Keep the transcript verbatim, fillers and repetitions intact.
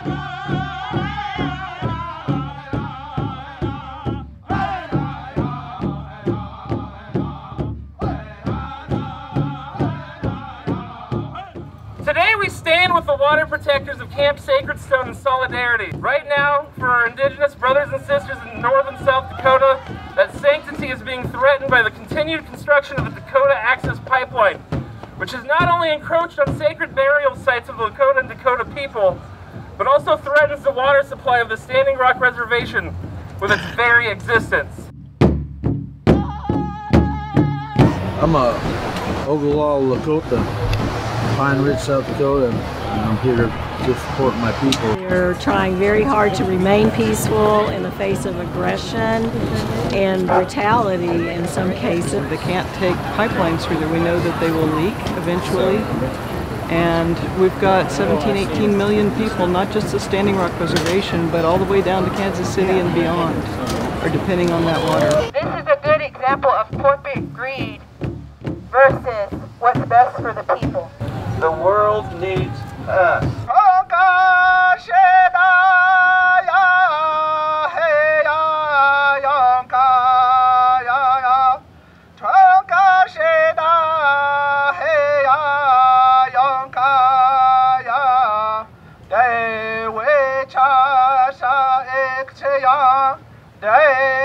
Today we stand with the water protectors of Camp Sacred Stone in solidarity. Right now, for our Indigenous brothers and sisters in northern South Dakota, that sanctity is being threatened by the continued construction of the Dakota Access Pipeline, which has not only encroached on sacred burial sites of the Lakota and Dakota people, but also threatens the water supply of the Standing Rock Reservation with its very existence. I'm a Oglala Lakota, Pine Ridge, South Dakota, and I'm here to, to support my people. They're trying very hard to remain peaceful in the face of aggression and brutality in some cases. They can't take pipelines through there. We know that they will leak eventually. And we've got seventeen, eighteen million people, not just the Standing Rock Reservation, but all the way down to Kansas City and beyond, are depending on that water. This is a good example of corporate greed versus what's best for the people. The world needs us. Day